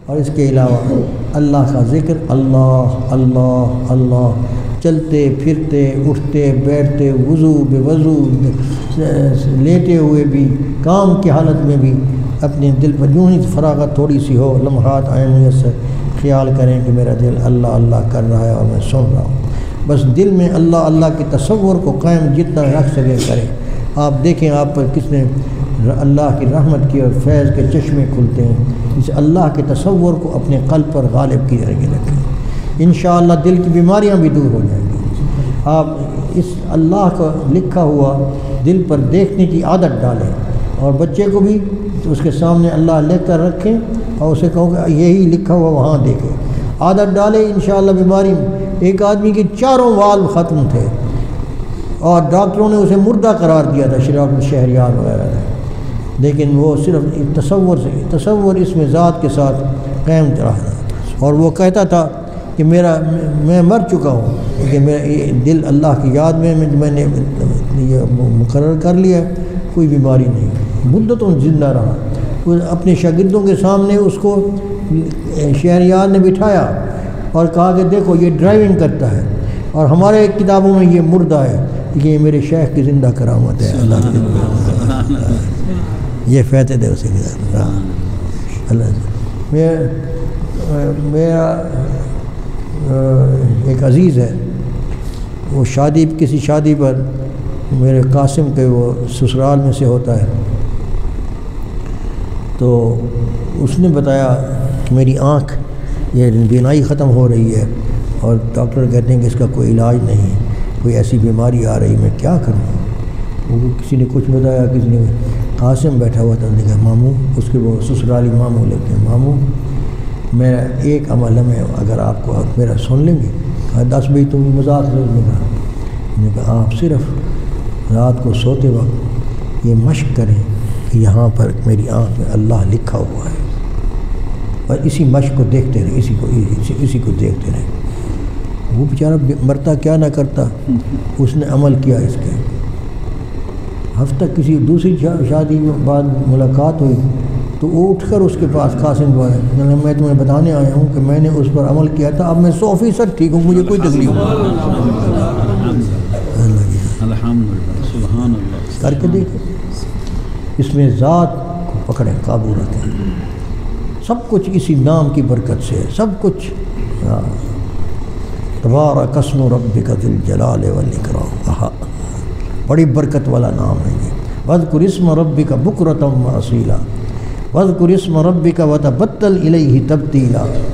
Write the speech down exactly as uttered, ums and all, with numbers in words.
اور اس کے علاوہ اللہ کا ذکر، اللہ اللہ اللہ، چلتے پھرتے اٹھتے بیٹھتے، وضو بے وضو، لیٹے ہوئے بھی، کام کی حالت میں بھی اپنے دل پر یوں ہی فراغت تھوڑی سی ہو، لمحات آئیں میسر، خیال کریں کہ میرا دل اللہ اللہ کر رہا ہے اور میں سن رہا ہوں۔ بس دل میں اللہ اللہ کے تصور کو قائم جتنا رکھ سکے کریں۔ آپ دیکھیں آپ پر کس نے اللہ کی رحمت کی اور فیض کے چشمے کھلتے ہیں، اس اللہ کے تصور کو اپنے قلب پر غالب کی ذریعے رکھیں، انشاءاللہ دل کی بیماریاں بھی دور ہو جائیں گی۔ آپ اس اللہ کا لکھا ہوا دل پر دیکھنے کی عادت ڈالیں، اور بچے کو بھی اس کے سامنے اللہ لکھ کر رکھیں اور اسے کہو کہ یہی لکھا ہوا وہاں دیکھیں، عادت ڈالیں، انشاءاللہ بیماری۔ ایک آدمی کے چاروں والو ختم تھے اور ڈاکٹروں نے اسے مردہ قرار دیا تھا، شراف شہریار وغیرہ نے، لیکن وہ صرف تصور سے تصور اس میں ذات کے ساتھ قائم رہا، اور وہ کہتا تھا کہ میرا میں مر چکا ہوں، کہ میرا یہ دل اللہ کی یاد میں میں نے یہ مقرر کر لیا، کوئی بیماری نہیں، مدتوں زندہ رہا۔ اپنے شاگردوں کے سامنے اس کو شہریار نے بٹھایا اور کہا کہ دیکھو یہ ڈرائیونگ کرتا ہے، اور ہمارے کتابوں میں یہ مردہ ہے، کہ یہ میرے شیخ کی زندہ کرامت ہے، اللہ کی یہ فیض دے اسے اللہ۔ میرا ایک عزیز ہے، وہ شادی کسی شادی پر میرے قاسم کے وہ سسرال میں سے ہوتا ہے، تو اس نے بتایا کہ میری آنکھ یہ بینائی ختم ہو رہی ہے، اور ڈاکٹر کہتے ہیں کہ اس کا کوئی علاج نہیں، کوئی ایسی بیماری آ رہی، میں کیا کروں؟ وہ کسی نے کچھ بتایا، کسی نے قاسم بیٹھا ہوا تھا، نے کہا ماموں، اس کے وہ سسرالی ماموں لگتے ہیں، ماموں میرا ایک عمل ہے، میں اگر آپ کو میرا سن لیں گے؟ کہا دس بھائی تم مذاق لوگ نے کہا نے کہا آپ صرف رات کو سوتے وقت یہ مشق کریں کہ یہاں پر میری آنکھ میں اللہ لکھا ہوا ہے، اور اسی مشق کو دیکھتے رہیں، اسی کو اسی, اسی کو دیکھتے رہیں۔ وہ بیچارہ مرتا کیا نہ کرتا، اس نے عمل کیا اس کے۔ ہفتہ کسی دوسری شادی میں بعد ملاقات ہوئی تو وہ اٹھ کر اس کے پاس قاسم کو آیا، میں تمہیں بتانے آیا ہوں کہ میں نے اس پر عمل کیا تھا، اب میں سو فیصد ٹھیک ہوں، مجھے کوئی تکلیف نہیں۔ سبحان اللہ، کر کے دیکھیں، اس میں ذات کو پکڑیں، قابو رکھیں، سب کچھ اسی نام کی برکت سے ہے، سب کچھ۔ تبارک اسم ربک ذی الجلال والاکرام، بڑی برکت والا نام ہے یہ۔ واذکر اسم ربک بکرۃ واصیلا، واذکر اسم ربک وتبتل الیہ تبتیلا۔